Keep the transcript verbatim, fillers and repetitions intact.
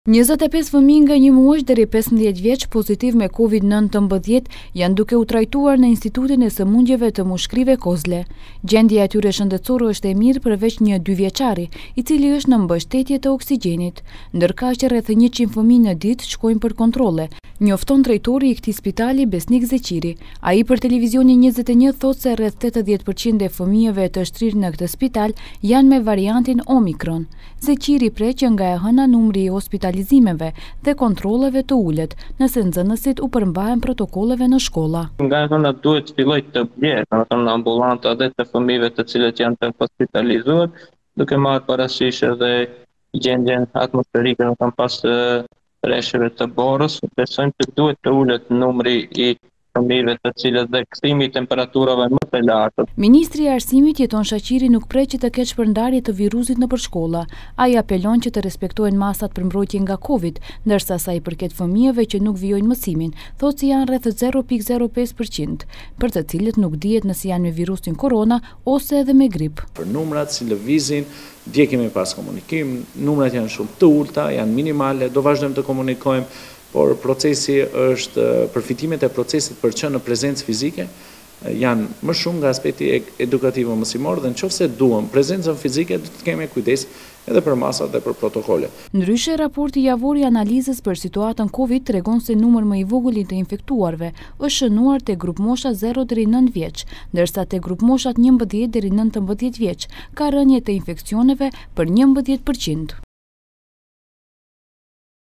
njëzet e pesë fëmijë nga një muaj deri pesëmbëdhjetë vjeç pozitiv me Covid nëntëmbëdhjetë janë duke u trajtuar në Institutin e Sëmundjeve të Mushkrive Kozle. Gjendja e tyre shëndetësore është e mirë përveç një dyvjeçari, i cili është në mbështetje të oksigjenit, ndërkaq që rreth njëqind fëmijë në ditë shkojnë për kontrolle, njofton drejtori i këtij spitali Besnik Zeqiri. Ai për televizionin njëzet e një thotë se rreth tetëdhjetë përqind e fëmijëve të shtrirë në këtë spital janë me variantin Omikron. Zeqiri pret që nga e hëna numri i hospitalizimeve dhe kontrolleve të ulet, nëse nxënësit u përmbahen protokolleve në shkolla. Nga e hëna duhet filloj të bjerë, në të në ambulanta dhe të fëmijëve të cilët janë të hospitalizuar, duke marrë parasysh edhe gjendjen atmosferike në kam pas rresheve të borës, besojmë që duhet të ulet numri i fëmijëve të cilët dhe kthimi i temperaturave më të larta. Ministri i Arsimit Jeton Shaqiri nuk pret që të ketë shpërndarje të virusit nëpër shkolla. Ai apelon që të respektohen masat për mbrojtje nga Covid, ndërsa sa i përket fëmijëve që nuk vijojnë mësimin, thotë se janë rreth zero pikë zero pesë përqind, për të cilët nuk dihet nëse janë me virusin korona ose edhe me grip. Për numrat si lëvizin, dje kemi pas komunikim, numrat janë shumë të ulta, janë minimale, do vazhdojmë të komunikojmë, por procesi është, përfitimet e procesit për që në prezencë fizike janë më shumë nga aspekti edukativ e mësimor dhe nëse duam prezencën fizike do të kemi kujdes edhe për masat dhe për protokolle. Ndryshe, raporti javor i analizës për situatën Covid tregon se numër më i vogël i të infektuarve është shënuar te grup mosha zero deri në nëntë vjeç, ndërsa te grup moshat njëmbëdhjetë deri në nëntëmbëdhjetë vjeç ka rënje të infeksioneve për njëmbëdhjetë përqind.